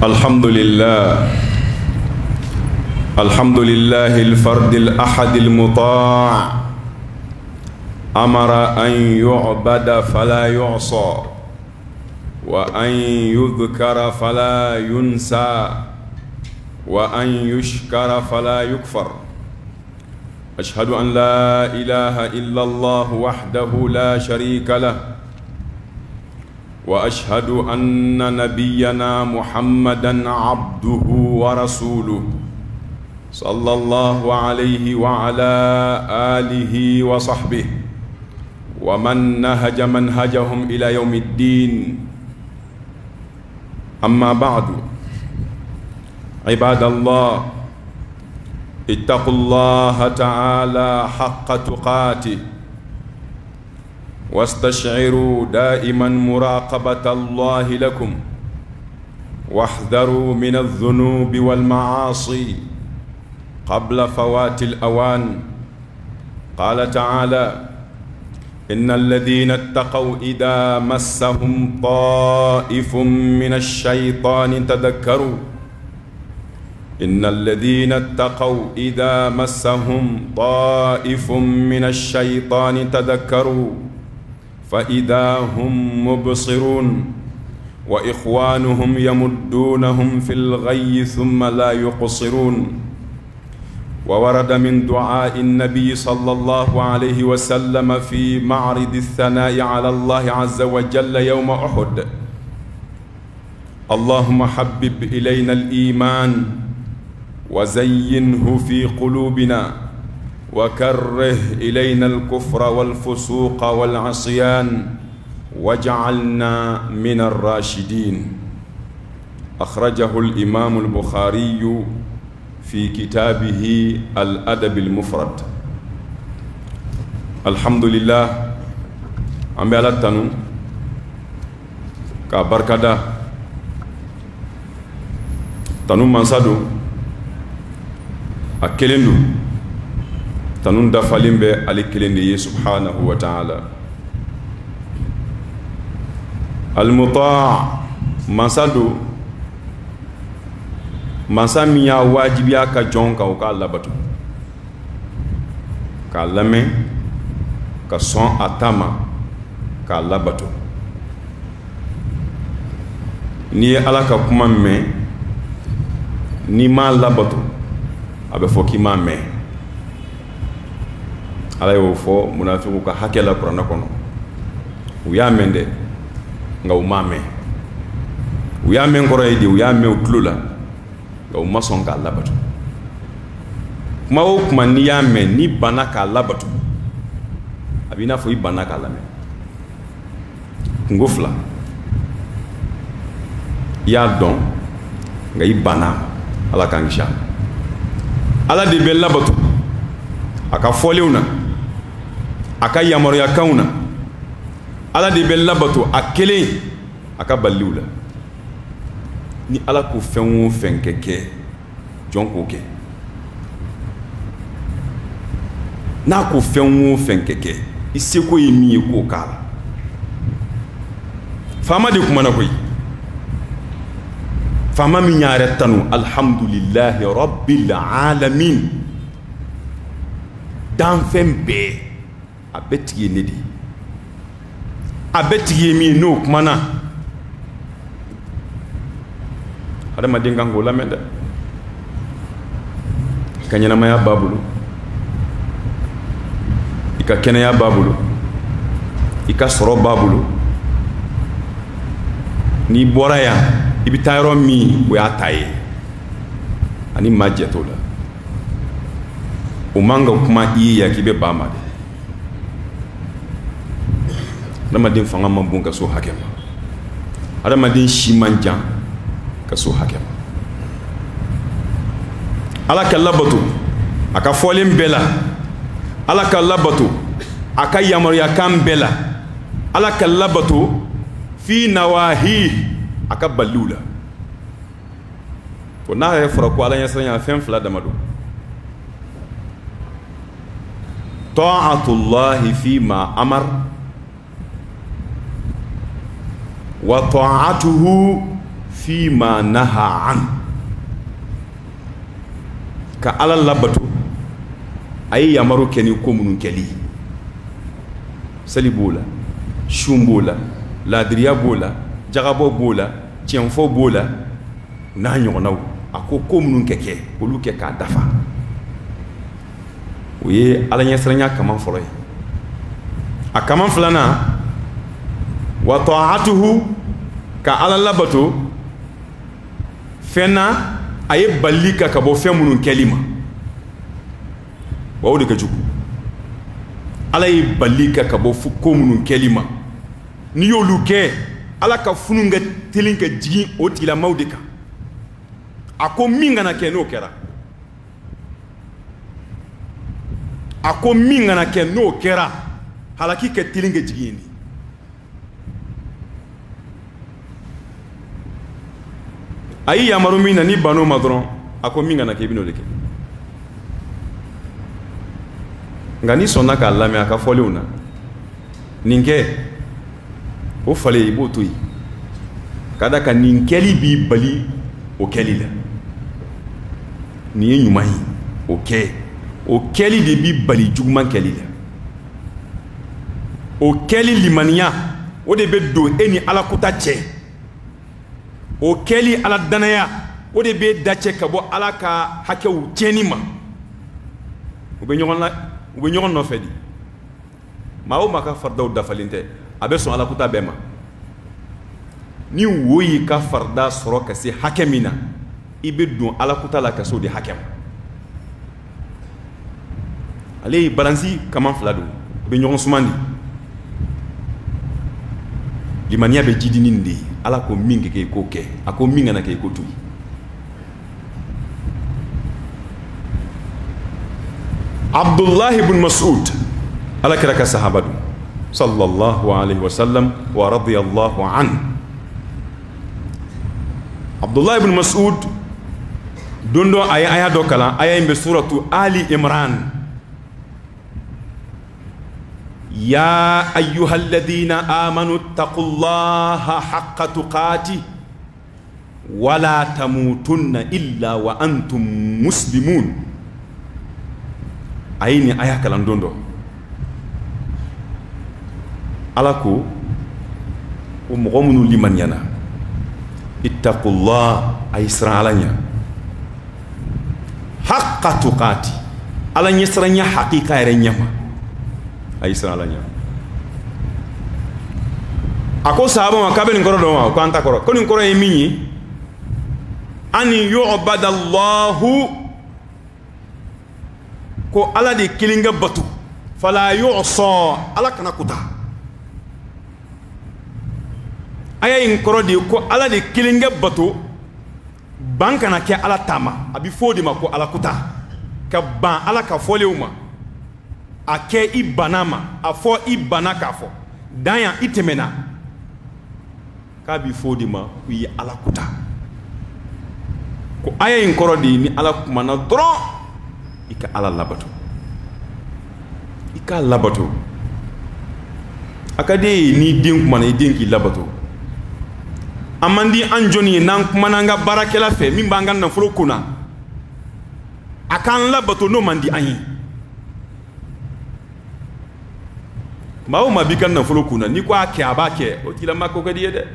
الحمد لله الفرد الأحد المطاع، أمر أن يعبد فلا يعصى، وأن يذكر فلا ينسى، وأن يشكر فلا يكفر. أشهد أن لا إله إلا الله وحده لا شريك له، وأشهد أن نبينا محمدًا عبده ورسوله صلى الله عليه وعلى آله وصحبه ومن نهج منهجهم إلى يوم الدين. أما بعد، عباد الله، اتقوا الله تعالى حق تقاته، واستشعروا دائما مراقبة الله لكم، واحذروا من الذنوب والمعاصي قبل فوات الأوان. قال تعالى: إن الذين اتقوا إذا مسهم طائف من الشيطان تذكروا إن الذين اتقوا إذا مسهم طائف من الشيطان تذكروا فإذا هم مبصرون، وإخوانهم يمدونهم في الغي ثم لا يقصرون. وورد من دعاء النبي صلى الله عليه وسلم في معرض الثناء على الله عز وجل يوم أحد: اللهم حبب إلينا الإيمان وزينه في قلوبنا، وكره إلينا الكفر والفسوق والعصيان، واجعلنا من الراشدين. أخرجه الإمام البخاري في كتابه الأدب المفرد. الحمد لله، أمي على تنو كبركة تنو منصدو أكلندو تنو دفالين بي على كلندي سبحانه وتعالى. المطاع منصدو mansa min y'a wajibiya ka jɔn kan o k'a labato, k'a lamɛn, ka sɔn a ta ma, k'a labato. N'i ye Ala ka kuma mɛn, n'i m'a labato, a bɛ fɔ k'i m'a mɛn. Ala y'o fɔ munafiqu ka hakɛ la Kuranɛ kɔnɔ. U y'a mɛn dɛ, nka u m'a mɛn. U y'a mɛn kɔrɔ ye de, u y'a mɛn u tulo la, o ma sɔn k'a labato. Kuma o kuma n'i y'a mɛn, n'i banna k'a labato, a b'i n'a fɔ i banna k'a lamɛn. Kungo fila: i y'a dɔn nka i banna. Ala k'an kisi a ma. Ala de bɛ labato a ka fɔlenw na, a ka yamaruyakanw na. Ala de bɛ labato a kelen a ka baliliw la. Ni Ala ko fɛn o fɛn kɛ, jɔn k'o kɛ. N'a ko fɛn o fɛn kɛ, i seko ye min ye k'o k'a la. Faama de kumana koyi. Faama min y'a yɛrɛ tanu: alhamdulillahi rabbil alamin. Danfɛn bɛɛ a bɛ tigi ye ne de. A bɛ tigi ye min ye n'o kumana. Adamaden kan k'o lamɛn dɛ. I ka ɲɛnamaya b'a bolo, i ka kɛnɛya b'a bolo, i ka sɔrɔ b'a bolo. N'i bɔra yan, i bɛ taa yɔrɔ min o y'a ta ye, ani maa jɛ t'o la. O man ka kuma i ye yan k'i bɛ ban a ma dɛ. Adamaden fanga man bon ka so hakɛ ma. Adamaden si man jan ka so hakɛ ma. Ala ka labato a ka fɔlen bɛɛ la, Ala ka labato a ka yamaruyakan bɛɛ la, Ala ka labato fi nawahi a ka baliw la. To n'a yɛrɛ fɔra ko Ala ɲɛsiranya fɛn fila dama don: ta'atullahi fi ma amar, wa ta'atuhu فيما نهى عنه كعلى اللبتو أي يمرو كني كومن كلي سليبولا شومبولا لادريا بولا جغابو بولا تيانفو بولا نانيو ناو أكو كومن ككي ولو كا دفا وي على يسرنيا كمان فروي أكمان فلانا وطاعته كعلى اللبتو فنا أي باليكا كبو فمن كلمة وأودي كجوك على أي باليكا كبو فكومن كلمة نيولوك على كفنونغ تلينك جي أوتيلا موديكا أكو مينغانا كنو كرا أكو مينغانا كنو كرا halaki ke tilinge jigini ayi yamaru mina ni bano madron ako minga na kebino leke ngani sonna ka lami aka foliuna ninge o fale ibotui kada ka ninkeli bi bali o kelila ni nyumai o keli de bi bali jugman kelila o keli limaniya o de be do eni ala kuta che o keli ala danaya o de be dache kabo ala ka hakewu chenima o be nyogon no fedi ma o maka fardaw dafalinte abe son ala kuta bema ni woyi ka farda soro ka si hakemina ibe don ala kuta la ka so di hakem ale balansi kaman fladu be nyogon sumandi limaniya be jidini ndi ala ko mingi ke ko ke ako minga na ke ko tu Abdullah ibn Mas'ud ala kiraka sahabatu sallallahu alaihi wasallam wa radiyallahu an Abdullah ibn Mas'ud dondo aya do kala aya imbe suratu Ali Imran يا أيها الذين آمنوا اتقوا الله حق تقاته ولا تموتن إلا وأنتم مسلمون أين آية كلام دوندو ألاكو ومغمون لمن ينا اتقوا الله أي سرعلانيا حق تقاته ألا يسرنيا حقيقة يرنيما ay salanya ako sahaba ma kabel ngoro do ma ko anta koro ko ni ngoro e minyi ani yu'badallahu ko ala de kilinga batu fala yu'sa ala kana kuta aya ngoro de ko ala de kilinga batu banka na ke ala tama abi fodi ma ko ala kuta ka ban ala ka folewuma ake ibanama afo ibana kafo danya itemena kabi fodi ma kuyi ala kuta ko aya in korodi ni ala kumana dro ika ala labato akade ni din kumana din ki labato amandi anjoni nan kumana nga barakela fe min banga na furo kuna akan labato no mandi anyi mawo mabikan na folo kuna ni kwa ke abake o tila mako kadi yede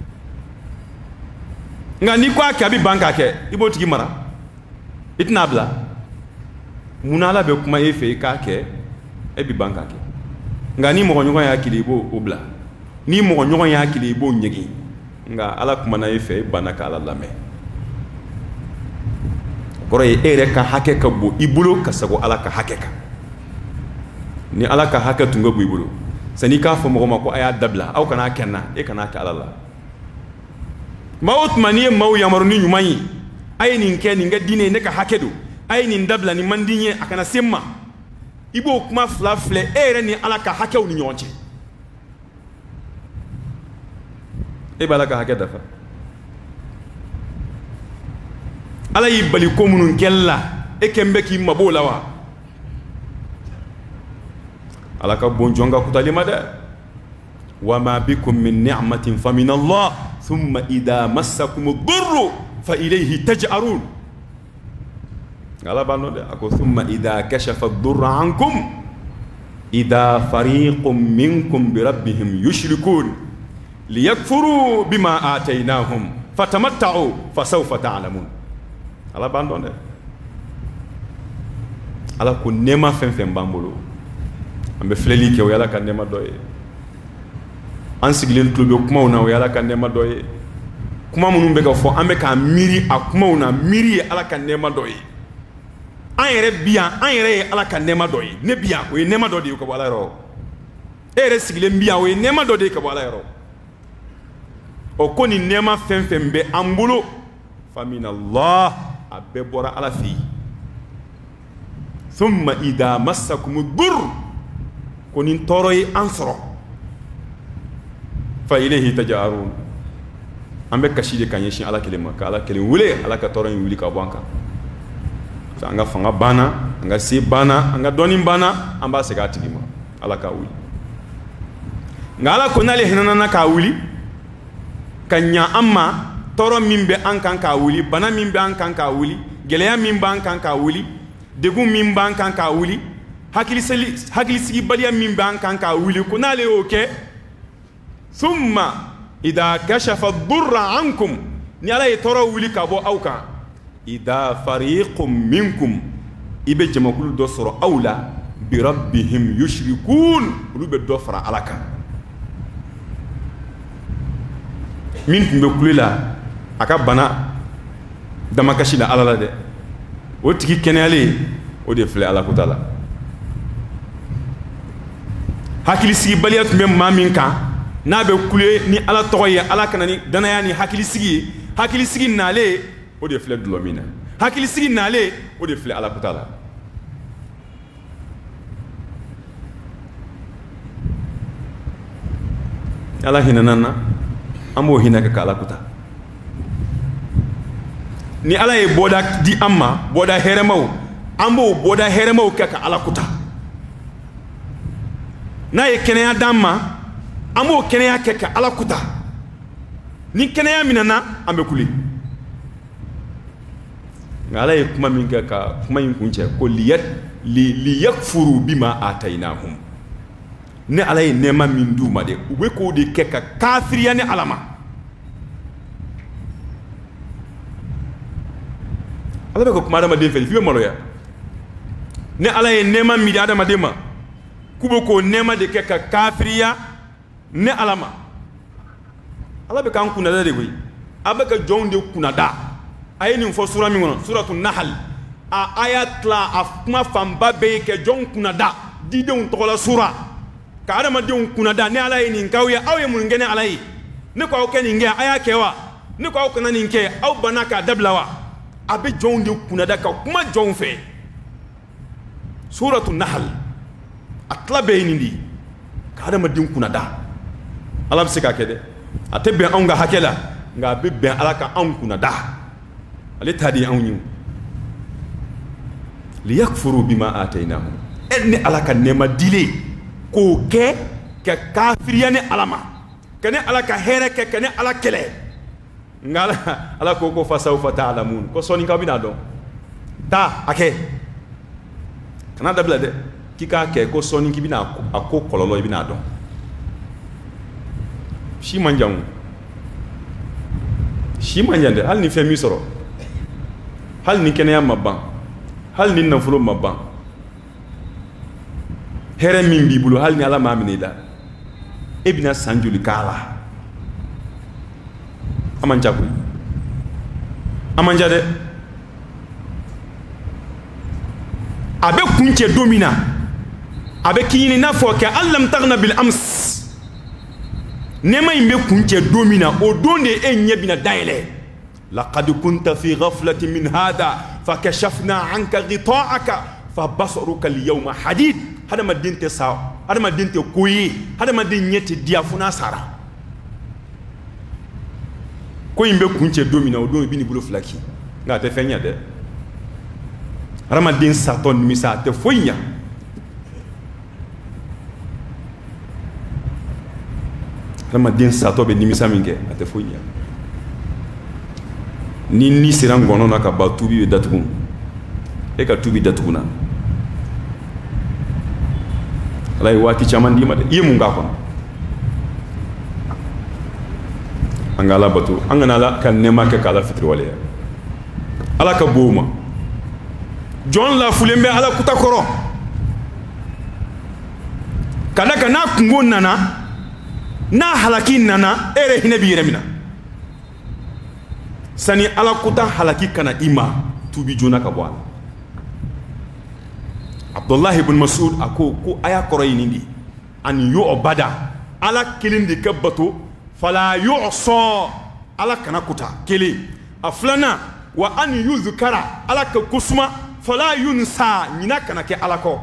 nga ni kwa ke abi banka ke ibo tigi mara itnabla munala be kuma efe ka ke ebi banka ke nga ni mo nyogon ya kilibo obla ni mo nyogon ya kilibo nyegi nga ala kuma na efe banaka ala lame koro ere ka hake ka bo ibulo ka sago ala ka hake ka ni ala ka haka tunga bu ibulu sani ka fo mo ko aya dabla aw kana kenna e kana ka alala maut mani maw yamaru ni nyumani ay nin ke ni nga dine ne ka hakedo ay nin dabla ni mandinye akana semma ibo kuma flafle ere ni ala ka hakew ni nyonche e bala ka hakeda fa ala yibali ko munun kella e kembe ki mabola wa alaka bonjonga kutalima de wama bikum min ni'matin fa min Allah thumma idha massakum ad-durru fa ilayhi taj'arun ala bando de ako thumma idha kashafa ad-durra ankum idha fariqun minkum bi rabbihim yushrikun liyakfuru bima ataynahum fatamatta'u fasawfa ta'lamun ala bando de ala ko nema fen fen bambolo ambe fleli ke o yala kan nema doye an sigilen tulo be kuma na o yala kan nema doye kuma munun be ka fo ambe ka miri a kuma na miri ala kan nema doye an yɛrɛ biyan an yɛrɛ ye ala ka nɛɛma dɔ ye ne biyan o ye nɛɛma dɔ de ye ka bɔ ala yɔrɔ e yɛrɛ sigilen biyan o ye nɛɛma dɔ de ye ka bɔ ala yɔrɔ o ko nin nɛɛma fɛn fɛn bɛ an bolo faminallah a bɛɛ bɔra ala fɛ yen thumma idha massakum ad-durr ko nin tɔɔrɔ ye an sɔrɔ fa ilayhi taj'arun an bɛ kasi de ka ɲɛsin ala kelen ma ka ala kelen wele ala ka tɔɔrɔ in wuli ka bɔ an kan an ka fanga banna an ka se banna an ka dɔnni banna an b'a segin a tigi ma ala k'a wuli nka ala ko n'ale hinɛna k'a wuli ka ɲa an ma tɔɔrɔ min bɛ an kan k'a wuli bana min bɛ an kan k'a wuli gɛlɛya min b'an kan k'a wuli degun min b'an kan k'a wuli hakilisigibaliya min b'an kan k'a wuli ko n'ale y'o kɛ thumma idha kashafa ad-durra ankum ni ala ye tɔɔrɔ wuli ka bɔ aw kan idha fariqum minkum ibe jamakulu dɔ sɔrɔ aw la bi rabbihim yushrikun olu bɛ dɔ fara ala kan min tun bɛ kule la a ka bana damakasi la ala la dɛ o tigi kɛnɛyalen o de filɛ ala kota la hakilisigibaliya tun bɛ maa min kan n'a bɛ kule ni ala tɔgɔ ye ala kana ni danaya ni hakilisigi ye hakilisigi nalen o de filɛ dulɔ min na hakilisigi nalen o de filɛ ala kota la ala hinɛna na an b'o hinɛ kɛ ka ala kota ni ala ye bɔda di an ma bɔda hɛrɛmaw an b'o bɔda hɛrɛmaw kɛ ka ala kota n'a ye kɛnɛya d'an ma an b'o kɛnɛya kɛ ka ala kota ni kɛnɛya minɛna an bɛ kule nka ala ye kuma min kɛ ka kuma in kun cɛ ko liyakfuru bima ataynahum ne ala ye nɛɛma min d'u ma dɛ u bɛ k'o de kɛ ka kafiriya ni ala ma ala bɛ ka kuma adamaden fɛ f'i bɛ maloya ni ala ye nɛɛma min di adamaden ma k'u bɛ k'o nɛɛma de kɛ ka kafiriya ni ala ma ala bɛ k'an kunnada de koyi a bɛ ka jɔnw de kunnada a ye nin fɔ sura min kɔnɔ suratu nahal a aya tila a kuma fanba bɛɛ ye kɛ jɔnw kunnada didenw tɔgɔla sura ka adamadenw kunnada ni ala ye nin k'aw ye aw ye mun kɛ ni ala ye ne ko aw kɛ nin kɛ a y'a kɛ wa ne ko aw kana nin kɛ aw banna k'a dabila wa a bɛ jɔnw de kunnada ka kuma jɔnw fɛ suratu nahal a tila bɛɛ ye nin de ye ka adamadenw kunnada ala bɛ se k'a kɛ dɛ a tɛ bɛn anw ka hakɛ la nka a bɛ bɛn ala ka anw kunnada ale ta de ye anw ye liyakfuru bima ataynahum ni ala ka nɛɛma dilen k'o kɛ ka kafiriya ni ala ma ka ni ala ka hɛrɛ kɛ ka ni ala kɛlɛ nka ala ko ko fasawfa ta'lamun ko sɔɔni k'aw bɛna dɔn taa a kɛ kana dabila dɛ k'i k'a kɛ ko sɔɔni k'i bɛna a ko kɔlɔlɔ i bɛna dɔn si man jan si man jan dɛ hali ni fɛn min sɔrɔ hali ni kɛnɛya ma ban hali ni nafolo ma ban hɛrɛ min b'i bolo hali ni ala m'a minɛ i la e bɛna san joli k'a la a man ca koyi a man ca dɛ a bɛ kun cɛ don min na a bɛ k'i ɲini n'a fɔ kɛ alam tagna bil ams nɛɛma in bɛ kun cɛ don min na o don de e ɲɛ bɛna dayɛlɛ laqad kunta fi ghaflatin min hada fakashafna anka ghita'aka fabasaruka al-yawma hadid hadamaden tɛ sa hadamaden tɛ ko ye hadamaden ɲɛ tɛ diya fo n'a sara ko in bɛ kun cɛ don min na o don i bɛ n'i bolo fila ci nka a tɛ fɛn ɲɛ dɛ hadamaden satɔ nimisa a tɛ foyi ɲɛ kama den sato be nimisa min kɛ a tɛ foyi ɲɛ ni sera ngɔnɔ na ka ba tubi bɛ datugu e ka tubi datuguna ala ye waati caman d'i ma dɛ i ye mun k'a kɔnɔ an ka ala bato an kana ala ka nɛɛma kɛ k'ala fitiriwaleya ala ka bon o ma jɔn lafulen bɛ ala kuta kɔrɔ ka da kan n'a kungo nana n'a halaki nana e yɛrɛ hinɛ b'i yɛrɛ minna sani ala kuta halaki kana i ma tubi joona ka bɔ a la Abdullahi ibn Mas'ud a ko aya kɔrɔ ye nin de an yu'bada ala kelen de ka bato fala yu'sa ala kana kuta kelen a filanan wa an yuzkara ala ka kusuma fala yunsa ɲina kana kɛ ala kɔ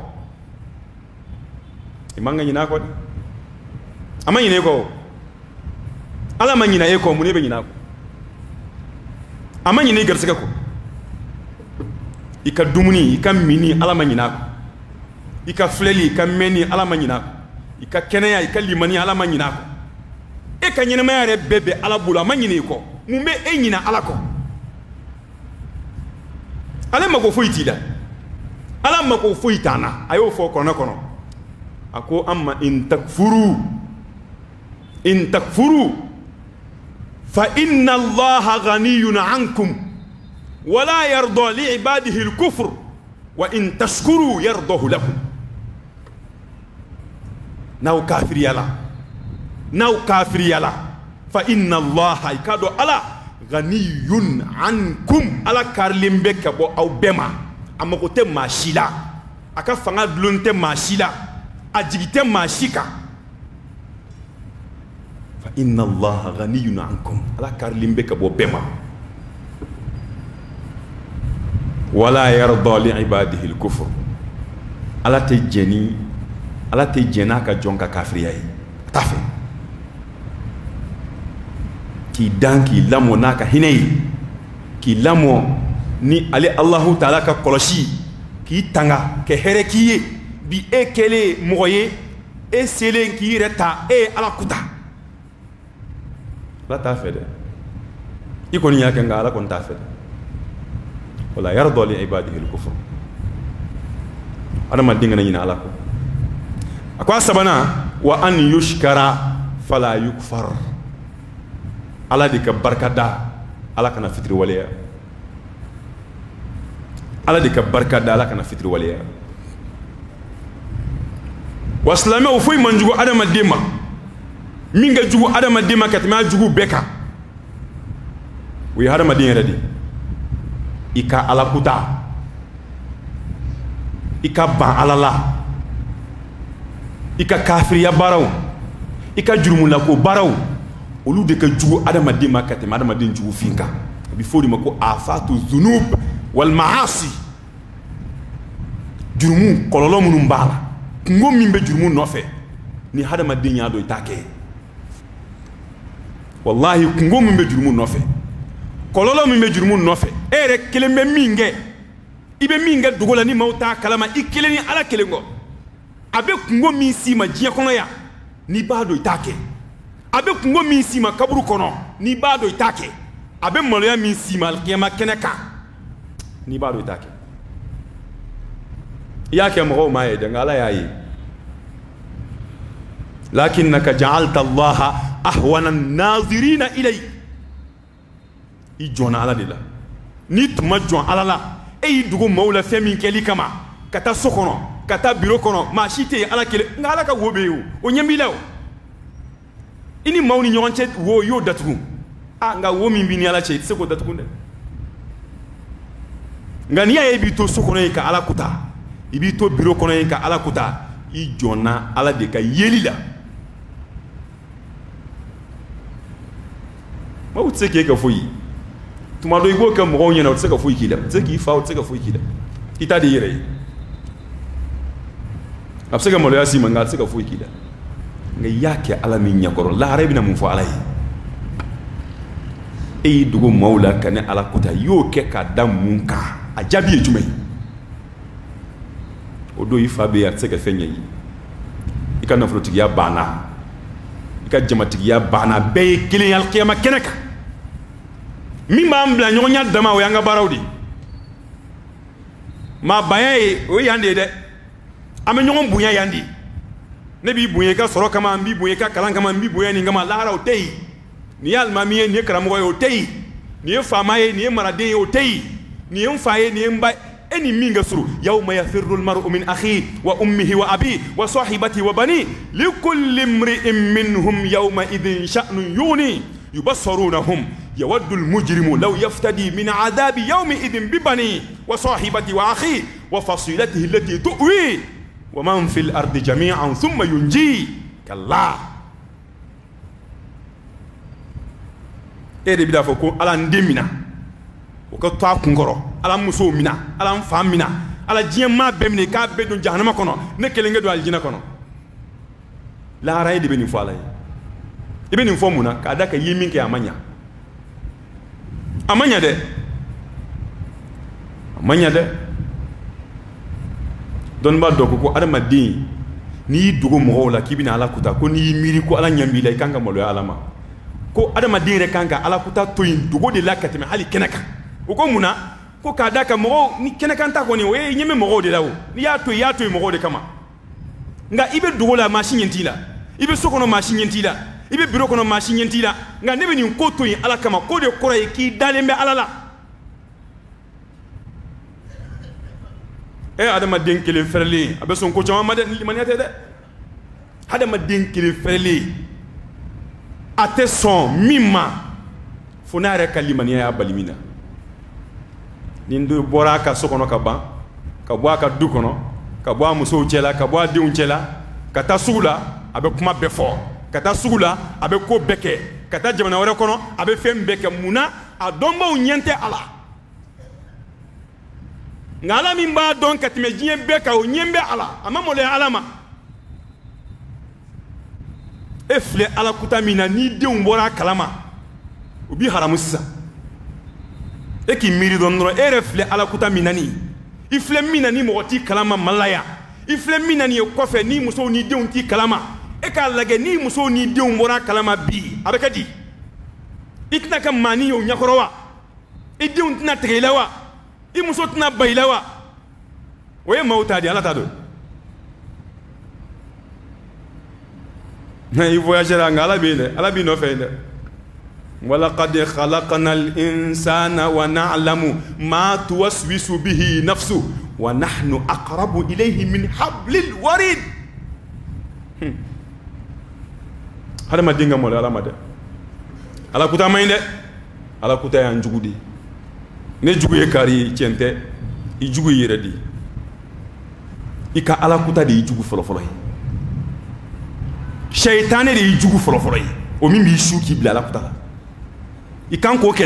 i man ka ɲina kɔ de a ma ɲina e kɔ ala ma ɲina e kɔ mun ne bɛ ɲina kɔ a ma ɲina i garisɛgɛ kɔ i ka dumuni i ka mini ala ma ɲina kɔ i ka filɛli i ka mɛnni ala ma ɲina kɔ i ka kɛnɛya i ka limani ala ma ɲina kɔ e ka ɲɛnamaya yɛrɛ bɛɛ bɛ ala bolo a ma ɲina i kɔ mun bɛ e ɲina ala kɔ ale mako foyi t'i la ala mako foyi t'an na a y'o fɔ kɔnɔ kɔnɔ a ko amma in takfuru fa inna allaha ghaniyun ankum wala yarda li ibadihi al-kufr wa in tashkuru yardahu lakum n'aw kafiriyala fa inna allaha ikado ala ghaniyun ankum ala karilen bɛ ka bɔ aw bɛɛ ma a mago tɛ maa si la a ka fanga dulon tɛ maa si la a jigi tɛ maa si kan fa inna allaha ghaniyun ankum ala karilen bɛ ka bɔ bɛɛ ma wala yarda li ibadihi al-kufr ala tɛ jɛn n'a ka jɔn ka kafiriya ye t'a fɛ k'i dan k'i lamɔ n'a ka hinɛ ye k'i lamɔ ni ale Allahu Taala ka kɔlɔsi k'i tanga kɛ hɛrɛ k'i ye bi e kɛlen mɔgɔ ye e selen k'i yɛrɛ ta e ye ala kuta ala t'a fɛ dɛ i kɔni y'a kɛ nka ala kɔni t'a fɛ dɛ wala yarda li ibadihi al-kufr adamaden kana ɲinɛ ala kɔ a ko a sabanan wa an yushkara fala yukfar ala de ka barika da ala kana fitiri waleya ala de ka barika da ala kana fitiri waleya wa silamɛw foyi man jugu adamaden ma min ka jugu adamaden ma ka tɛmɛ a jugu bɛɛ kan o ye adamaden yɛrɛ de i ka ala kuta i ka ban ala la i ka kafiriya baaraw i ka jurumulako baaraw olu de ka jugu adamaden ma ka tɛmɛ adamaden jugu fin kan a bɛ fɔ o de ma ko afatu zunub wal maasi jurumu kɔlɔlɔ minnu b'a la kungo min bɛ jurumu nɔfɛ ni adamaden y'a dɔn i t'a kɛ wallahi kungo min bɛ jurumu nɔfɛ kɔlɔlɔ min bɛ jurumu nɔfɛ e yɛrɛ kelen bɛ min kɛ i bɛ min kɛ dogo la ni maaw t'a kalama i kelen ni ala kelen kɔ a bɛ kungo min s'i ma diɲɛ kɔnɔ yan n'i b'a dɔn i t'a kɛ a bɛ kungo min s'i ma kaburu kɔnɔ n'i b'a dɔn i t'a kɛ a bɛ maloya min s'i ma alikiyama kɛnɛ kan n'i b'a dɔn i t'a kɛ i y'a kɛ mɔgɔw m'a ye dɛ nka ala y'a ye lakinnaka ja'alta allaha ahwana an-nazirina ilayk i jɔnna ala de la n'i tun ma jɔn ala la e y'i dogo maaw la fɛn min kɛli kama ka taa so kɔnɔ ka taa biro kɔnɔ maa si tɛ yen ala kelen nka ala ka wo bɛ yen o ɲɛ b'i la o i ni maaw ni ɲɔgɔn cɛ wo i y'o datugu nka wo min b'i ni ala cɛ i tɛ se k'o datugu dɛ nka n'i y'a ye i b'i to so kɔnɔ yen ka ala kuta i b'i to biro kɔnɔ yen ka ala kuta i jɔnna ala de ka yeli la maaw tɛ se k'e ka foyi tuma dɔ i b'o kɛ mɔgɔw ɲɛna o tɛ se ka foyi k'i la o tɛ se k'i fa o tɛ se ka foyi k'i la i t'a di i yɛrɛ ye a bɛ se ka maloya s'i ma nka a tɛ se ka foyi k'i la nka i y'a kɛ ala min ɲɛkɔrɔ lahara i bɛna mun fɔ ala ye e y'i dogo maaw la ka ne ala kuta i y'o kɛ k'a da mun kan a jaabi ye jumɛn ye o don i fa bɛ yen a tɛ se ka fɛn ɲɛ i ye i ka nafolotigiya banna i ka jamatigiya bana be kelen al qiyamah keneka min b'an bila ɲɔgɔn ya dama o y'an ka baaraw de ma banya ye o yan de dɛ an bɛ ɲɔgɔn bonya yan de ne b'i bonya i ka sɔrɔ kama n b'i bonya i ka kalan kama n b'i bonya nin kama lahara o tɛ yen nin ye alimami ye nin ye karamɔgɔ ye o tɛ yen nin ye faama ye nin ye maraden ye o tɛ yen nin ye n fa ye nin ye n ba e ni min ka surun yawma yafirru al-mar'u min akhihi wa ummihi wa abihi wa sahibatihi wa banihi likulli imri'in minhum yawma idhin sha'nun yughni yubassirunahum يود المجرم لو يفتدي من عذاب يومئذ ببنيه وصاحبته وأخيه وفصيلته التي تؤويه ومن في الأرض جميعا ثم ينجيه كلا إيه بدا فوكو على ندمنا وكتوا كنغرو على مسو منا على فام منا على جيما بمني كاب بدون جهنم كونو نكلنجي دو الجنة كونو لا راي دي بني فالاي ibeni fomuna kada ka yimin ke amanya de don ba doko ko adama din ni dugo mo la kibina ala kuta ko ni miri ko ala nyambila ikanga molo ya alama ko adama din re kanka ala kuta to yin dugo de la kateme hali kenaka ko muna ko kada ka mo ni kenaka nta ko ni we nyeme mo de lawo ni ya to mo de kama nga ibe dugo la machine yentila ibe sokono machine yentila ibe biro kono machine yentila nga nebe ni ko to yin ala kama ko de kora ki dalembe ala la adama den kele ferle abe son ko chama maden limaniyate de adama den kele ferle ate son mimma fonare kalimaniya balimina nindu bora ka sokono ka ban ka bo aka du kono ka bo muso chela ka bo de unchela ka ta sugula abe kuma be fo ka ta sugula abe ko beke ka ta jamana wore kono abe fem beke muna adomba unyente ala ngala min ba don katime jiye beka o nyembe ala amamole alama efle ala kutamina ni de umbora kalama ubi haramusa eki miri don ro refle ala kutamina ni ifle mina ni moti kalama malaya ifle mina ni kofe ni muso ni de unti kalama e ka lage ni muso ni de umbora kalama bi abekadi ikna kam mani o nyakorowa e de untina tegelawa i muso tina bailawa o ye mauta di ala ta do na i voyagera nga ala bi no fe de wala qad khalaqna al insana wa na'lamu ma tuwaswisu bihi nafsu wa nahnu aqrabu ilayhi min hablil warid hada madinga mo ala made ala kuta mayde ala kuta yan jugudi ne jugu ye kari cente i jugu yere di i ka ala kuta de i jugu fɔlɔ ye shaytane de i jugu fɔlɔ ye o min b'i su k'i bila ala kuta la i kan k'o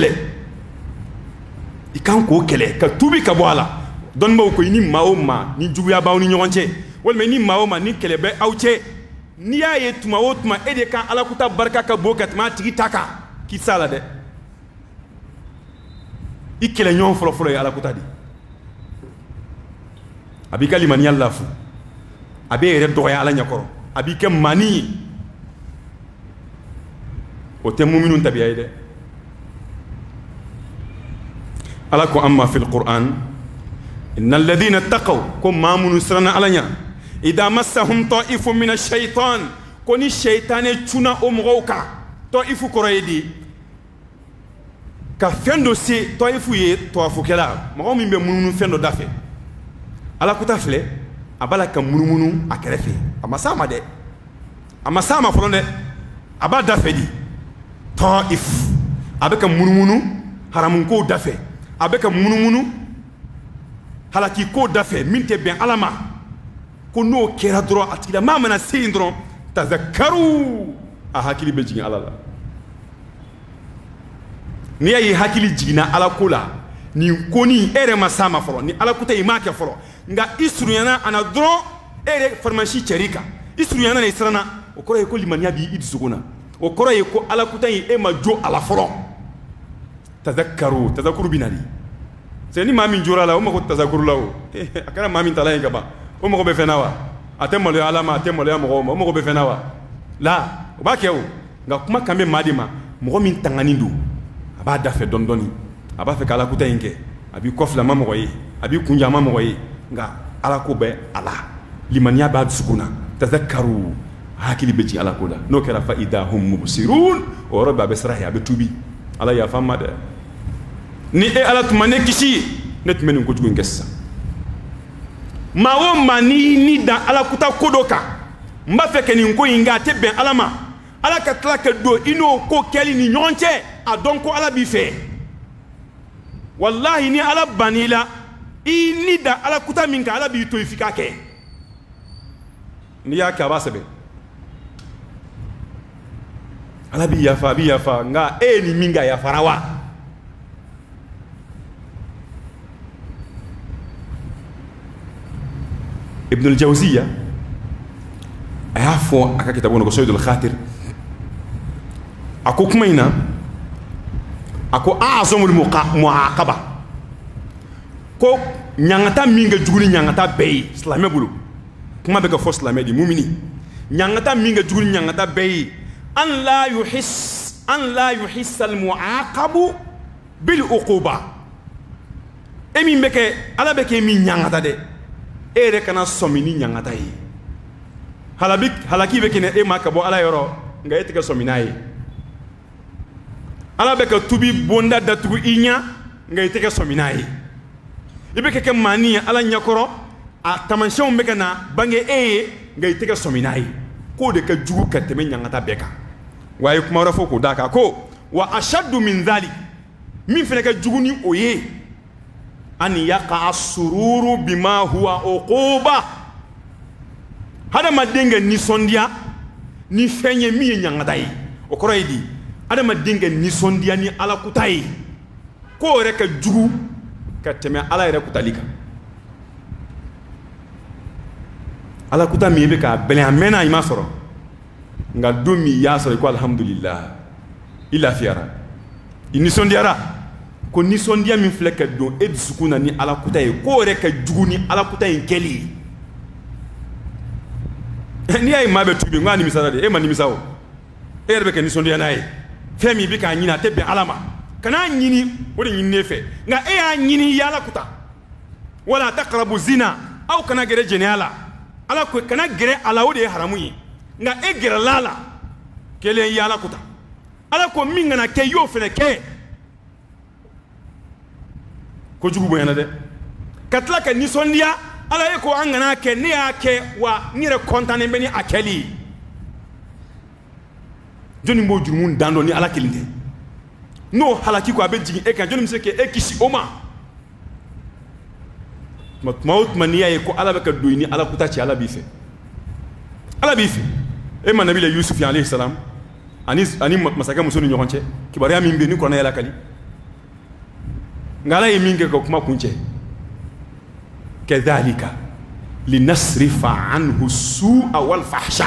kɛlɛ ka tubi ka bɔ a la dɔnnibaw ko i ni maa o maa ni juguya b'aw ni ɲɔgɔn cɛ walima i ni maa o maa ni kɛlɛ bɛ aw cɛ n'i y'a ye tuma o tuma e de kan ala kuta barika ka bon ka tɛmɛ a tigi ta kan k'i s'a la dɛ i kɛlɛ ɲɔgɔn fɔlɔ ye ala kuta di a b'i ka limaniya lafu a b'e yɛrɛ dɔgɔya ala ɲɛkɔrɔ a b'i kɛ mani ye o tɛ muminu tabiya ye dɛ ala ko amma fil qur'an innal ladhina taqaw ko maa minnu siranna ala ɲɛ idha massahum ta'ifun min ash-shaytan ko ni shaytane cuna o mɔgɔw kan ta'ifu kɔrɔ ye di ka fɛn dɔ se tɔyifu ye tɔwafukɛla mɔgɔ min bɛ munumunu fɛn dɔ da fɛ ala kuta filɛ a b'a la ka munumunu a kɛrɛfɛ a ma s'a ma dɛ a ma s'a ma fɔlɔ dɛ a b'a da fɛ di tɔyifu a bɛ ka munumunu haramukow da fɛ a bɛ ka munumunu halakikow da fɛ min tɛ bɛn ala ma ko n'o kɛra dɔrɔn a tigila maa mana se yen dɔrɔn tazakaru a hakili bɛ jigin ala la n'i y'a ye hakili jiginna ala ko la nin ko ni e yɛrɛ ma s'a ma fɔlɔ ni ala kuta i m'a kɛ fɔlɔ nka i surunyana a na dɔrɔn e yɛrɛ farimasi cɛr'i kan i surunyana i siranna o kɔrɔ ye ko limaniya b'i dusukun na o kɔrɔ ye ko ala kuta in e ma jo a la fɔlɔ tazakaru tazakuru bɛ na di c'est ni maa min jora la o mago tazakuru la o a kɛra maa min ta la yen ka ban o mago bɛ fɛn na wa a tɛ maloya ala ma a tɛ maloya mɔgɔw ma o mago bɛ fɛn na wa la ba kew nga kuma kambe madima mo min tangani do aba da fe dondoni aba fe kala kuta yinke abi kofla ma mo yi abi kunja ma mo yi nga ala ko be ala limaniya ba sukuna tadhakkaru hakili beji ala ko la no kera fa idahum mubsirun o rabba besrahi abi tubi ala ya fama de ni e ala tumane kishi net menen ko tugun gessa mawo mani ni da ala kuta kodoka mba feke ni ngo inga te ben alama ala ka tla ka do ino ko keli ni nyonche a donc ala bi fe wallahi ni ala banila ni da ala kuta minka ala bi to ifika ke ni ya ka basabe ala bi yafa nga ni minga ya farawa ابن الجوزية أعرفوا أكا كتابون قصيد الخاطر أكو كمينا أكو أعظم المعاقبة كو نيانتا مينغا جوري نيانتا بي سلامي بلو كما بك فو سلامي دي مؤمني نيانتا مينغا جوري نيانتا بي أن لا يحس المعاقب بالعقوبة أمي بك على بك مي نيانتا دي ere kana somini nyangata yi halaki be kene e makabo ala yoro nga etika somina yi ala be ka tubi bonda datugu inya nga etika somina yi ibe ke mani ala nyakoro a tamanshon be kana bange nga etika somina yi ko de ka jugu ka teme nyangata beka waye kuma rafo ko daka ko wa ashaddu min dhalik min fene ka jugu ni oye أن يقع السرور بما هو عقوبة هذا ما دينغ نيسونديا ني فني مي نيانغداي وكرويدي هذا ما دينغ نيسونديا ني على كوتاي كو رك جوغو كتمي على رك كوتاليكا على كوتا مي بكا بلا منا يما سورو nga domi ya soro ko alhamdulillah ila fiara inisondiara ko nisondiya min filɛ ka don e dusukun na ni ala kuta ye ko yɛrɛ ka jugu ni ala kuta in kɛli n'i y'a ye maa bɛ tubi n ko a nimisara de e ma nimisa o e yɛrɛ bɛ kɛ nisɔndiya n'a ye fɛn min bɛ k'a ɲini a tɛ bɛn ala ma kana ɲini o de ɲininen fɛ nka e y'a ɲini i y'ala kuta wala taqrabu zina aw kana gɛrɛ jɛnɛya la ala ko kana gɛrɛ a la o de ye haramu ye nka e gɛrɛla a la kelen i y'ala kuta ala ko min kana kɛ i y'o fɛnɛ kɛ ko jugu bonyana de katla ka nisondiya ala ye ko an gana ke ne ya ke wa ni re kontane be ni akeli joni mo jurumun dando ni ala kelinde no halaki ko abe jigi e kan joni mse ke e kisi oma maut maniya ye ko ala be ka doyni ala kuta ci ala bi fe e man nabi yusuf alayhi salam ani masaka musoni nyonche kibariya min be ni ko na yala kali ngala yeminge ko kuma kunche kadhalika linasrifa anhu su'a wal fahsha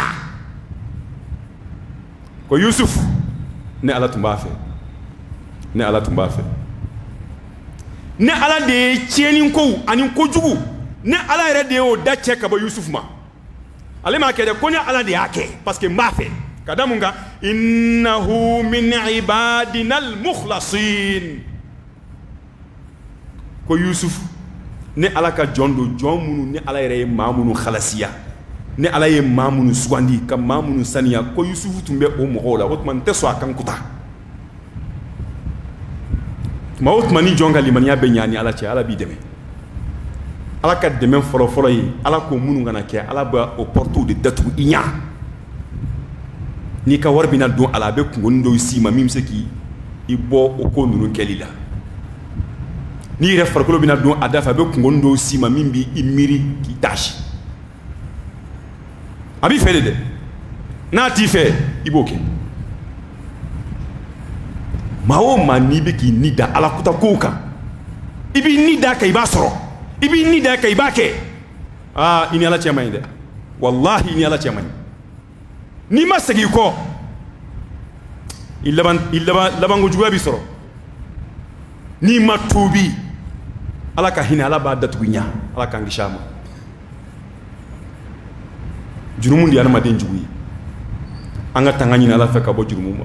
ko yusuf ne ala tumba fe ne ala de cheni ko ani ko jugu ne ala re de o da che ka ba yusuf ma ale ma ke de ko ne ala de yake parce que mba fe kadamunga innahu min ibadina al mukhlasin ko yusuf ne ala ka jondo jomunu ne ala yere mamunu khalasiya ne ala ye mamunu sugandi ka mamunu saniya ko yusuf tumbe o mo la hotman teso akan kuta ma hotmani jonga limaniya be nyani ala che ala bi deme ala ka deme folo yi ala ko munu ngana ke ala ba o porto de datu inya ni ka warbina don ala be ngondo sima mimse ki ibo o ko nunu kelila ni yɛrɛ farikolo bɛna don a da fɛ a bɛ kungo dɔw si ma min b'i miiri k'i taasi a b'i fɛ de dɛ n'a t'i fɛ i b'o kɛ maa o maa n'i bɛ k'i ni da ala kuta kow kan i b'i ni da kan i b'a sɔrɔ i b'i ni da kan i b'a kɛ i ni ala cɛ man ɲi dɛ wallahi i ni ala cɛ man ɲi n'i ma segin i kɔ i labanko juguya b'i sɔrɔ n'i ma tuubi ala ka hinɛ ala b'a datugu ɲa ala k'an kisi a ma jurumu de ye adamaden jugu ye anga tangani ala fe ka bo jurumuma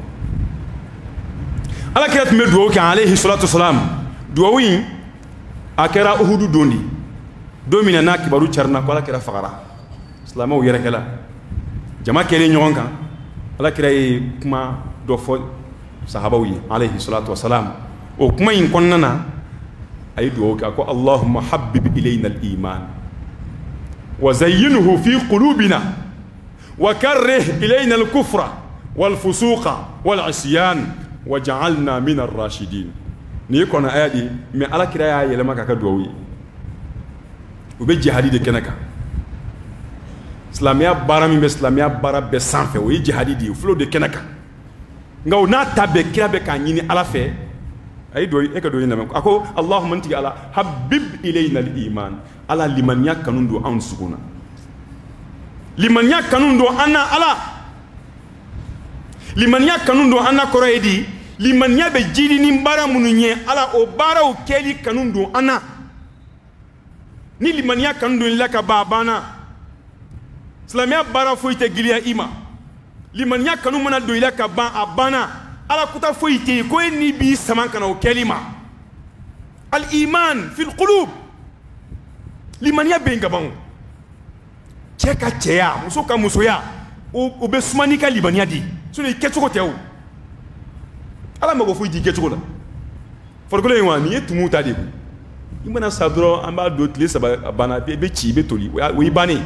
ala kira tme duwo kan alayhi salatu wassalam duwo wi akera uhudu dondi domina na kibaru charna ko ala kira fagara islamaw yere kala jama kele nyon kan ala kira kuma do fo sahabawi alayhi salatu wassalam o kuma yin konnana ay duwo ka ko allahumma habbib ilayna al-iman wa zayyinhu fi qulubina wa karrih ilayna al-kufra wal fusuqa wal isyan waj'alna min ar-rashidin ni ko na ayadi me ala kira ya yele maka ka duwo ube jihadi de kenaka islamia bara mi be islamia bara be sanfɛ o ye jihadi di flow de kenaka nga o na tabe kira be kan nyini ala fɛ ay do e ka do yina ako allahumma anti ala habib ilayna al-iman ala limaniya kanun do an suguna limaniya kanun do anna ala limaniya kanun do anna koro edi limaniya be jidi ni bara munu nye ala o bara o keli kanun do anna ni limaniya kanun do la ka babana islamia bara fo ite giliya ima limaniya kanun mana do ila ka ban abana ala kuta fo ite ko ni bi saman kana o kelima al iman fil qulub limaniya be ngaban cheka cheya muso ka musoya o be sumani ka limaniya di sunu ketoko tew ala mago fo di ketoko la forgole wa ni etumu ta de imana sadro amba do tle saba bana be ci be toli wi bani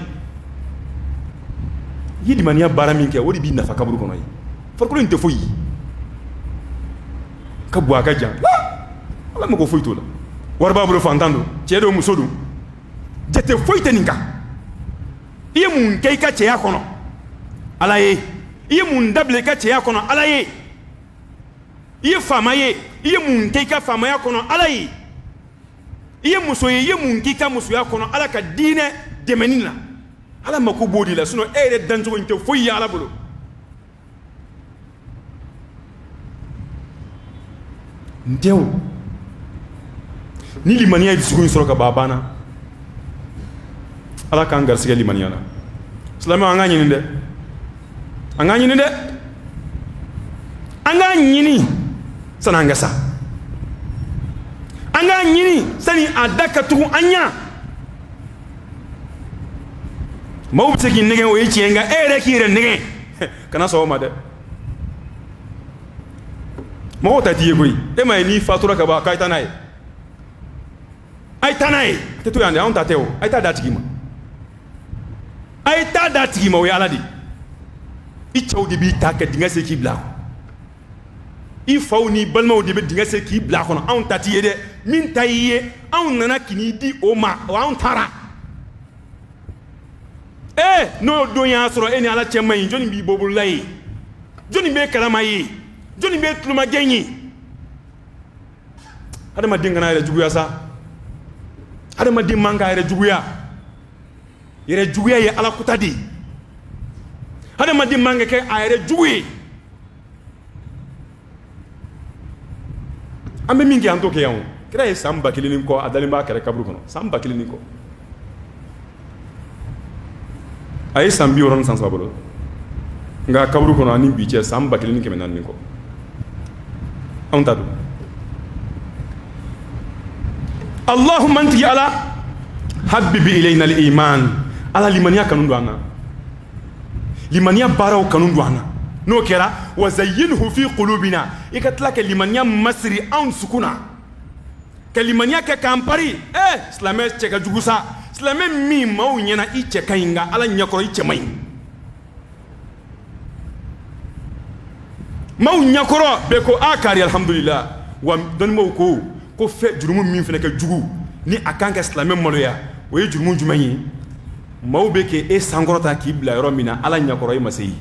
yi limaniya bara min ke wodi bi nafa kaburu kono yi forgole nte fo yi ka bua ka jan ala mago fo to la warba bulu fantando chedo musodu jete fo iteninka iye mun kai ka cheya kono ala ye iye mun dable ka cheya kono ala ye iye fama ye iye mun kai ka fama ya kono ala ye iye muso ye iye mun kai ka muso ya kono ala ka dine demenina ala mako bodi la sino ere danjo inte foyi ya ala bolo ndew ni limaniya disugun soro ka babana ala kan garsiga limaniya la islama anga nyini de anga nyini de anga nyini sana ngasa anga nyini sani adaka tu anya mawbte ki nege o yici nga ere ki re nege kana so ma de mo ta tiye koy e may ni fatura ka ba kayta nay ay tanay te to yande on ta tew ay ta datigi ma ay ta datigi ma o yala di i chawdi bi ta ka dinga se ki bla i fawni balma de be dinga se ki bla kono on ta tiye de min tayiye on nana kini di o ma on tara no do ya soro eni ala chemay joni bi bobul lay joni be kalama yi joni be tuluma genyi hada ma dinga na re juguya sa hada ma dimma nga re juguya yere juguya ye ala kutadi hada ma dimma nga ke ayre juguye ambe mingi anto ke yawo kira e samba kilini ko adalimba kare kabru kono samba kilini ko ay sambi woron sans babolo nga kabru kono ani biche samba kilini ke menan ko on tadu allahumma anti ala habibi ilayna al-iman ala limaniya kanun duana limaniya baraw kanun duana no kera wa zayyinhu fi qulubina ikatlaka limaniya masri an sukuna kalimaniya ka kampari islamé cheka jugusa islamé mi maw nyana iche kayinga ala nyakoro iche may maw nyakoro be ko akari alhamdulillah wa don maw ko fe jurumu min fene ka jugu ni akanka islamé maloya o jurumu jumanyi maw be ke e sangorota ki bla yoro mina ala nyakoro yi maseyi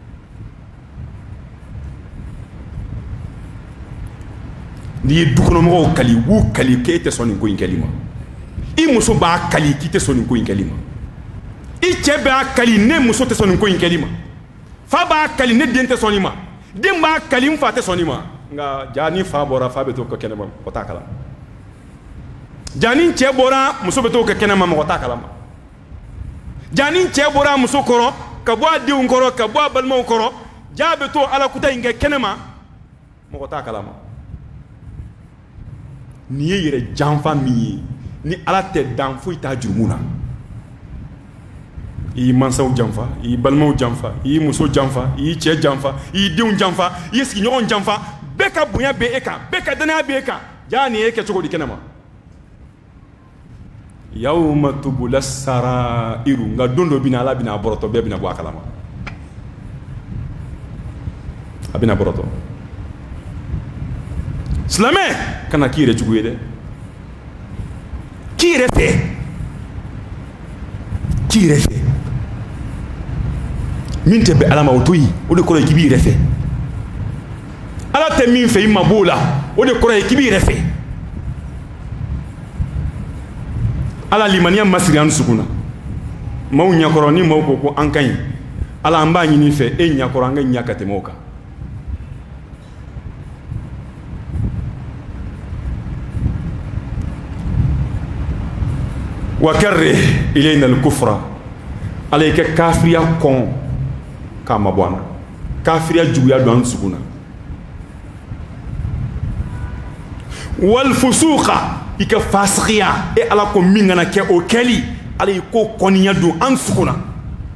ni dukono mo kali wu kali ke te soni ko inkalima i muso ba kali ki te soni ko inkalima i chebe kali ne muso te soni ko inkalima fa ba kali ne den te soni ma den ba kali mfa te soni ma nga jani fa bora fa be to ko kenema ko takala jani che bora muso be to ko kenema ko takala ma jani che bora muso koro ka bo adi un koro ka bo balmo koro jaabe to ala kuta inge kenema mɔgɔ t'a kalama ni ye yɛrɛ janfa min ye ni ala tɛ dan foyi t'a jurumu na i y'i mansaw janfa i y'i balimaw janfa i y'i muso janfa i y'i cɛ janfa i y'i denw janfa i y'i sigiɲɔgɔn janfa bɛɛ ka bonya bɛ e kan bɛɛ ka danaya bɛ e kan jaa nin ye e kɛ cogo di kɛnɛma yawma tubula sarairu nka don dɔ bɛna ala bɛna a bɔrɔtɔ bɛɛ bɛna bɔ a kalama a bɛna bɔrɔtɔ silamɛ kana k'i yɛrɛ jugu ye dɛ k'i yɛrɛ fɛ k'i yɛrɛ fɛ min tɛ bɛn ala ma o to yen o de kɔrɔ ye k'i b'i yɛrɛ fɛ ala tɛ min fɛ i ma b'o la o de kɔrɔ ye k'i b'i yɛrɛ fɛ ala limaniya ma siri an dusukun na maaw ɲɛkɔrɔ ni maaw ko an ka ɲi ala an b'a ɲini fɛ e ɲɛkɔrɔ an ka ɲɛ ka tɛmɛ o kan wa karrih ilayna al-kufra ala yi kɛ kafiriya kɔn k'a mabɔ an na kafiriya juguya don an dusukun na wal fusuqa i ka fasikiya e ala ko min kana kɛ o kɛli ala yi ko kɔniya don an dusukun na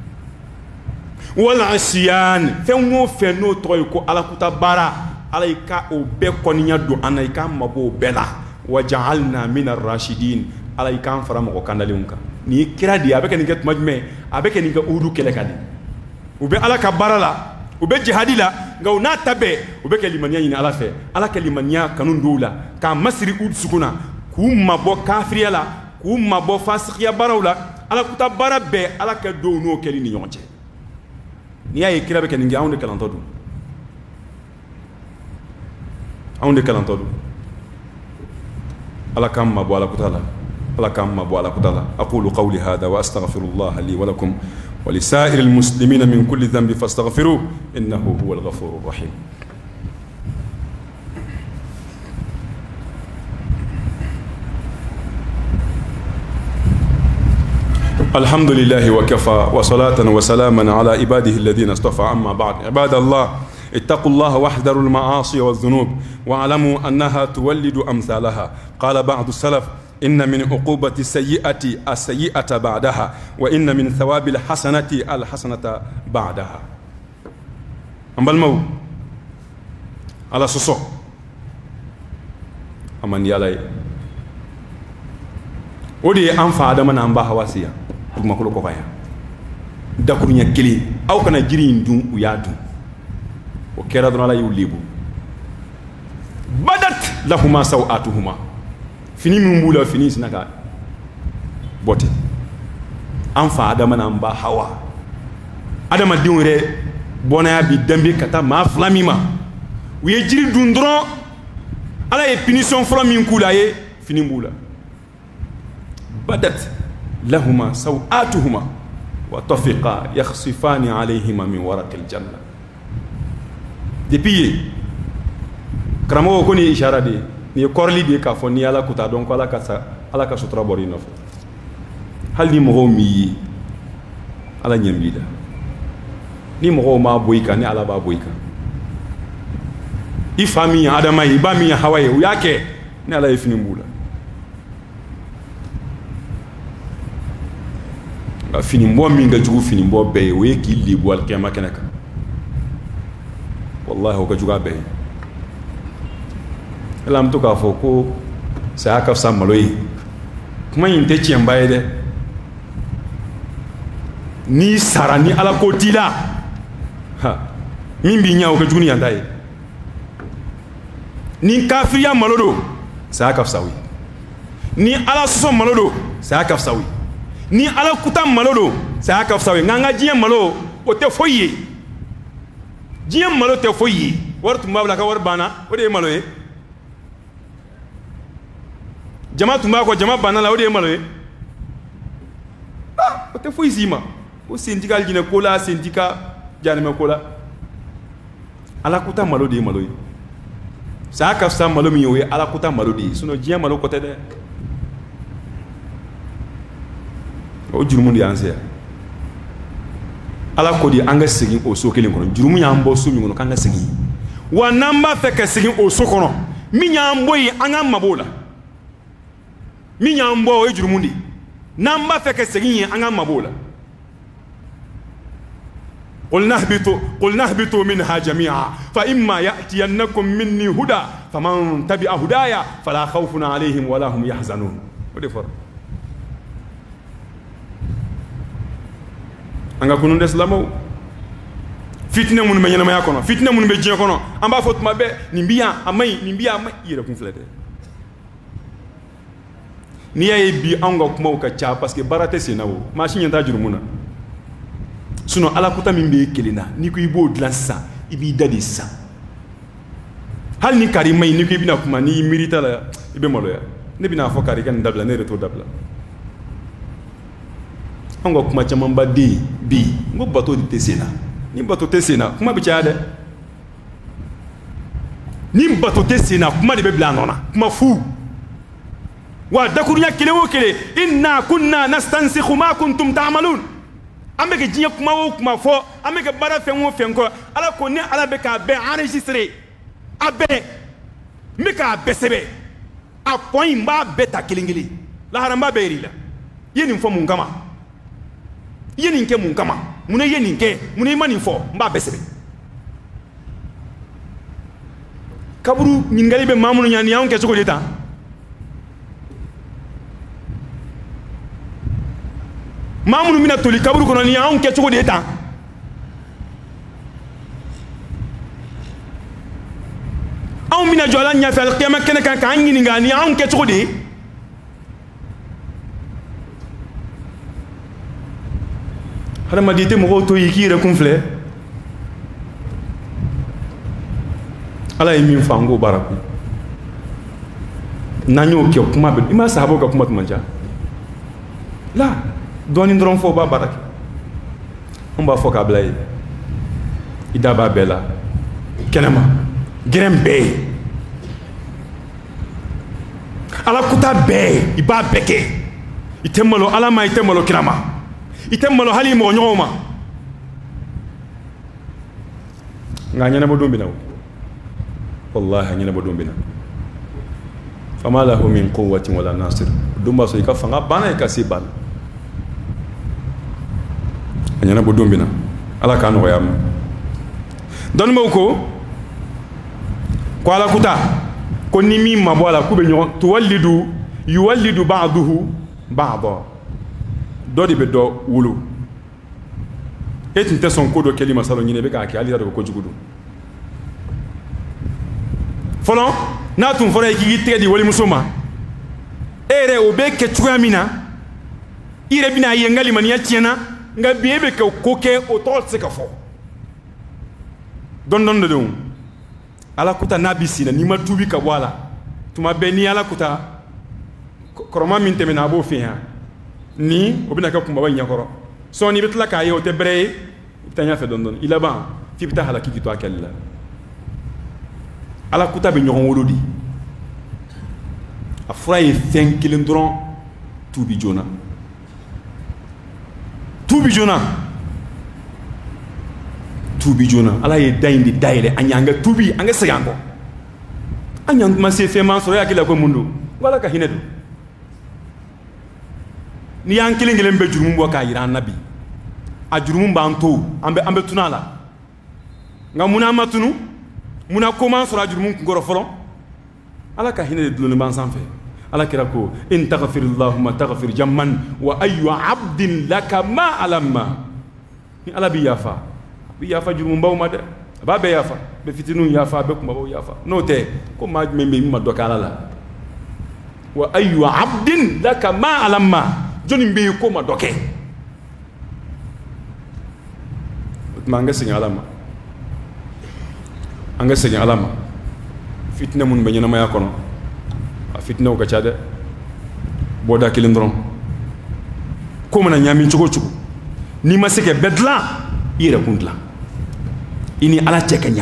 wal asyan fɛn o fɛn n'o tɔgɔ ye ko ala kuta baara ala yi ka o bɛɛ kɔniya don an na i k'an mabɔ o bɛɛ la wa ja'alna min ar-rashidin ala i k'an fara mɔgɔ kandalenw kan nin ye kira de ye a bɛ kɛ nin kɛ tuma jumɛn a bɛ kɛ nin kɛ uhudu kɛlɛ kan de u bɛ ala ka baara la u bɛ jihadi la nka u n'a ta bɛɛ u bɛ kɛ limaniya ɲini ala fɛ ala ka limaniya kanu dɔw la k'a masiri u dusukun na k'u mabɔ kafiriya la k'u mabɔ fasikiya baaraw la ala kuta baara bɛɛ ala ka dɔw n'o kɛli ni ɲɔgɔn cɛ n'i y'a ye kira bɛ kɛ nin kɛ anw de kalantɔ don anw de kalantɔ don ala k'an mabɔ ala kuta la ala k'an mabɔ ala kuta la aqulu qawli hada wa astaghfirullaha li wa lakum wa li sa'iril muslimina min kulli dhanbi fastaghfiruhu innahu huwal ghafurur rahim الحمد لله وكفى وصلاة وسلاما على عباده الذين اصطفى أما بعد عباد الله اتقوا الله واحذروا المعاصي والذنوب واعلموا أنها تولد أمثالها قال بعض السلف إن من عقوبة السيئة بعدها وإن من ثواب الحسنة الحسنة بعدها أما المو على سوسو أمن يلاي ودي أنفع دمنا أنباها واسيا duguma kolo ko kaya dakuru nya kili aw kana jiri ndun u ya dun o kera don ala yu libu badat lahuma sawatuhuma fini min bula fini sinaka bote anfa adama na mba hawa adama diwre bonaya bi dambe kata ma flamima u ye jiri dun dron ala ye punition flamin kula ye fini bula badat لهما سوآتهما وطفقا يخصفان عليهما من ورق الجنة depuis kramo ko ni ishara de ni korli de ka fo ni ala kuta donc ala ka sutra bori no hal ni mo mi ala nyambida ni mo ma boyka ni ala ba boyka ifami adama iba mi hawaye u yake ni ala ifini mbula fini mbo min ga jugu fini mbo be we ki libu al qiyamah kenaka wallahi ko juga be lam to ka fo ko sa ka sa maloyi kuma yin te cien baye de ni sarani ala ko tila ha min bi nyaaw ko juni yandaye ni kafiriya malodo sa ka sawi ni ala so malodo sa ka sawi ni ala kuta malodo sa ka sawe nganga jiye malo o te foyi jiye malo te foyi wartu mabla ka war bana o de malo e jama tumba ko jama bana la o de malo e o te foyi zima o sindika aljine kola sindika janeme kola ala kuta malo de malo e sa ka sa malo mi yo ala kuta malo de suno jiye malo ko te de o jurumu di anse ala ko di an ka segin o so kelen kɔnɔ jurumu y'an bɔ so min kɔnɔ k'an ka segin wa n'an b'a fɛ ka segin o so kɔnɔ min y'an bɔ yen an ka mabɔ o la min y'an bɔ o ye jurumu de n'an b'a fɛ ka segin yen an ka mabɔ o la قلنا اهبطوا منها جميعا فإما يأتينكم مني هدى فمن تبع هدايا فلا خوف عليهم ولا هم يحزنون anga kunun islamo fitna mun me nyama yakono fitna mun be jien kono amba fot mabe nimbia amai yere kun flete ni yai bi anga kuma ka cha parce que barate senawo machine yanta jurumuna suno ala kuta min be kelina ni ko ibo dlansa ibi dadi sa hal ni kari mai ni ko ibina kuma ni mirita la ibe moloya ne bina fo kari kan dabla ne reto dabla anga kuma chaman ba di bi ngo bato di tesena ni bato tesena kuma bi chaade ni bato tesena kuma de be blanona kuma fu wa dakurunya kele wo kele inna kunna nastansikhu ma kuntum ta'malun ambe ke jinya kuma wo kuma fo ambe ke bara fen wo fen ko ala ko ne ala be ka be enregistrer abe me ka be sebe a point ba beta kilingili la haramba be rila yeni fo mun kama yeni nke mun kama mun yeni nke mun mani fo mba be sebe kaburu nyingali be mamunu nyani yaun ke soko deta mamunu mina toli kaburu kono ni yaun ke soko deta aw mina jola nya fel qiyamah kene kan kan ngini ngani yaun ke soko de hada madite mo to yiki re kumfle ala yimi fango baraku nanyo ke kuma be ima sahabo ka kuma tumanja la doni ndron fo ba baraki on ba fo ka blay ida ba bela kenema grembe ala kuta be iba beke itemalo ala ma itemalo kirama itemalo hali mo nyoma nganya na bodum binaw wallahi nganya na bodum binaw fama lahu min quwwatin wala nasir dumba so ikafanga bana ikasibal nganya na bodum binaw ala ka no yam don moko ko ala kuta ko ni mi mabwala kube nyon tuwallidu yuwallidu ba'dahu ba'da dodi be do wulu etin te son kodo kelima salo nyine be ka ki ali ko jugudu folon na tun fora ki gite di wali musoma ere o be ke tuamina ire bina yengali man yatiena nga biebe ke koke o tol se ka fo don don ala kuta nabisina ni matubi ka wala tuma beni ala kuta koroma min temena abo fiha ni obina ka kumba banya koro so ni bitla ka yo te brey tanya fe don ila ba fi bita hala ki to akella ala kuta be nyon wolodi afra e fen kilindron tubi jona ala ye dayindi dayele anyanga tubi anga segango anyang ma se fe man so ya kila ko mundu wala ka hinedu ni yan kilingelen be jurumu bo ka yira nabi a jurumu banto ambe tunala nga muna matunu muna koma so jurumu ngoro folo ala ka hinedu dulu ban sanfe ala kira ko in taghfirillahumma taghfir jamman wa ayyu abdin laka ma alamma ni ala bi yafa jurumu baw ma de ba be yafa be fitinu yafa be kuma baw yafa no te ko ma membe mi ma dokala la wa ayyu abdin laka ma alamma joni mbe ko ma doke manga signalama anga signalama fitna mun be nyana ma yakono fitna ko chade boda kilindron ko mana nyami chugo ni masike bedla ira kundla ini ala chekanya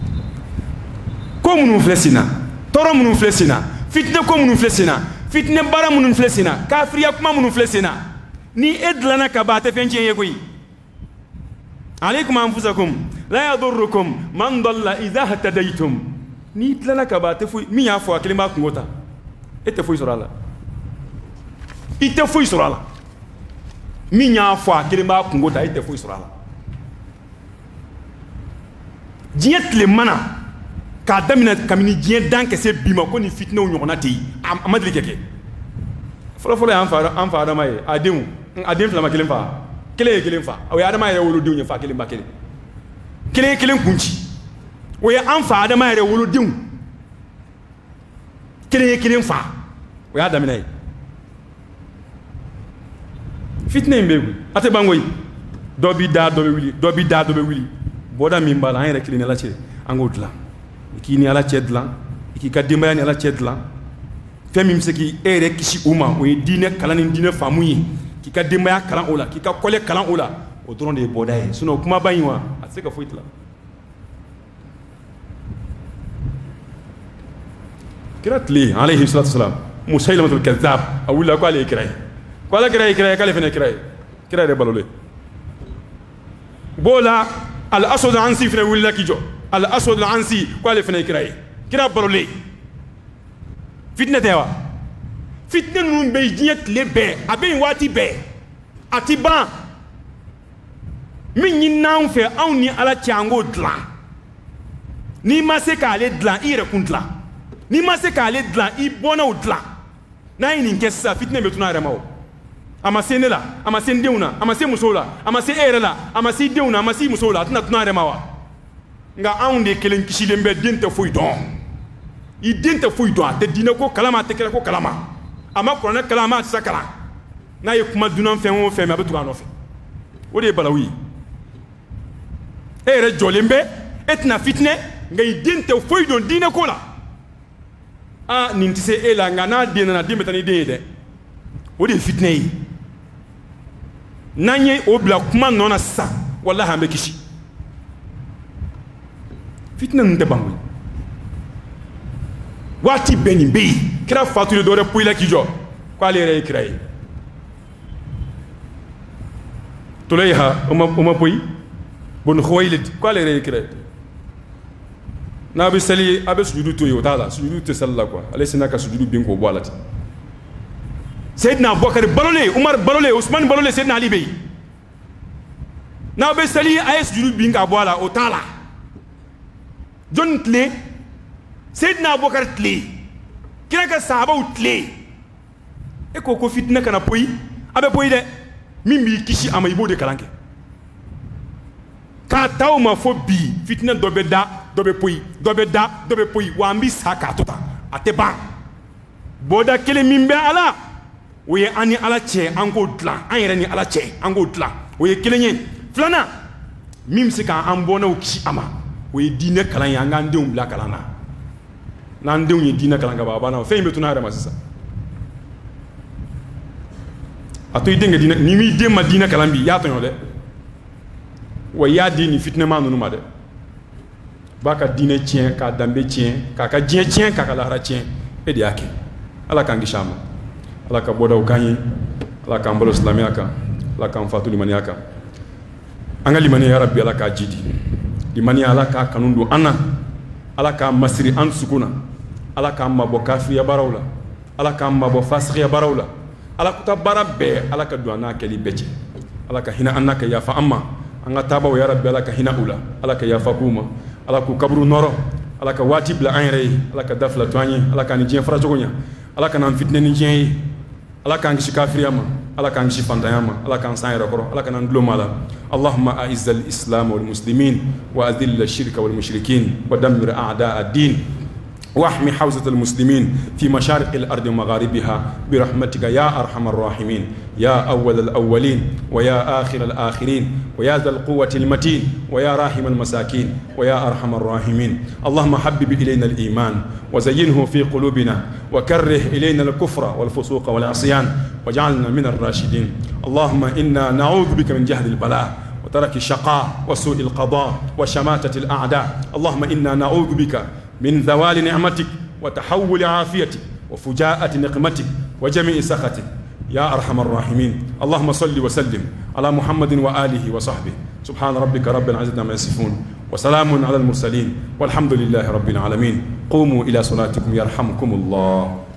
ko munun flesina toro munun flesina fitna ko munun flesina fitna bara munun flesina kafriya kuma munun flesina ni edlana ka ba ta fenche yegoyi عليكم أنفسكم لا يضركم من ضل إذا اهتديتم نيت لنا كبا تفوي مين يعفو كلمة كنوتا إتفوي سرالا إتفوي سرالا مين يعفو كلمة كنوتا إتفوي سرالا جيت لمنا كادمنا كمني جيت دانك سب بما كوني فتنة ونيوناتي أمدلي كذي فلا أنفع هذا ما أديم فلما كلم فا أو هذا ما يقولوا ديون فا كلم كنشي ويا أنفع هذا ما يقولوا ديون كلم فا ويا هذا مني فتنة بيقول أتبانوي دوبي دا ويلي boda mimba la ayre kili la che angodla ki ni ala chedla ki kadima ni ala chedla femi mseki ere kishi uma o dine kala ni dine famuyi ki kadima ya kala ola ki ka kole kala ola o doron de boda e suno kuma bayinwa aseka foitla kiratli alayhi salatu wasalam musailamatul kadhab awula ko ale kiray ko ala kiray kale fene kiray de balole bola الأسود العنسي فينا ولا كيجو الأسود العنسي قال فينا كراي كرا برولي فتنة توا فتنة نون بيجيت لبى أبين واتي بى أتبا من ينام في أوني على تيانغو دلا ni ma se ka ale dlan i rekun dlan ni ma se ka ale dlan i bona o dlan na ni nke sa fitne betuna rema o ama se ne la ama se ndeuna ama se musola ama se ere la ama se deuna ama se musola tuna tuna rema wa nga aunde kelen kishile mbe dinte fuy don i dinte fuy don te dina ko kalama te kala ko kalama ama ko na kalama sa kala na ye kuma dunan fe won fe me abetu ano fe o de balawi ere jolembe etna fitne nga i dinte fuy don dina ko la a nintise ela nga na dina na dimbe tani de o de fitne yi nanye obla kuma nona sa wallahi ambe kishi fitna nte bangu wati beni be kira fatu le dore puila kijo kwa le re kirai tulayha uma puy bon khoylid kwa le re kirai nabi sali abe sujudu to yotala sujudu te salla kwa alesina ka sujudu bin ko bolati Sayyidina Abubakar balole Umar balole Usman balole Sayyidina Ali bey nabi sali ayes sujudu bin ka bola otala John tle Sayyidina Abubakar tle kira ka sahaba tle e ko fitna kana poyi abe poyi de mimbi kishi amaibo de kalanke ka taw ma fo bi fitna dobe da dobe poyi wambi saka tota ateba boda kele mimbe ala oye ani ala che ango dla anyere ni ala che ango dla oye kele nye flana mimsi ka ambona o kishi ama oye dine kalan ya ngande umbla kalana na nde unye dine kalanga baba na fe imbetu na hada masisa ato idenge dine ni mi de madina kalambi ya to yode wa ya dini fitna manu no made baka dine tien ka dambe tien ka dien tien ka la tien e di ake ala kan gishama ala ka boda ukanyi ala ka mbolo islamiaka ala ka mfatu limaniaka anga limani ya rabbi ala ka jidi limani ala ka kanundu ana ala ka masri an sukuna ala ka mabo kafir ya barawla ala ka mabo fasri ya barawla ala kuta barabe ala ka duana keli beche ala ka hina annaka ya fa amma anga taba ya rabbi ala ka hina ula ala ka ya fa kuma ala ku kabru noro ala ka wati bla ayre ala ka dafla toanye ala ka ni jien fra jogonya ala ka nan fitne ni jien ala ka ngi kafiriyama ala ka ngi fantayama ala ka sayra koro ala ka nan glomala allahumma a'izz al-islam wal muslimin wa adhill ash-shirka wal mushrikin wa dammir a'da' ad-din واحمي حوزة المسلمين في مشارق الأرض ومغاربها برحمتك يا أرحم الراحمين يا أول الأولين ويا آخر الآخرين ويا ذا القوة المتين ويا راحم المساكين ويا أرحم الراحمين اللهم حبب إلينا الإيمان وزينه في قلوبنا وكره إلينا الكفر والفسوق والعصيان واجعلنا من الراشدين اللهم إنا نعوذ بك من جهد البلاء وترك الشقاء وسوء القضاء وشماتة الأعداء اللهم إنا نعوذ بك من زوال نعمتك وتحول عافيتك وفجاءة نقمتك وجميع سخطك يا أرحم الراحمين. اللهم صل وسلم على محمد وآله وصحبه. سبحان ربك رب العزة عما يصفون وسلام على المرسلين والحمد لله رب العالمين. قوموا إلى صلاتكم يرحمكم الله.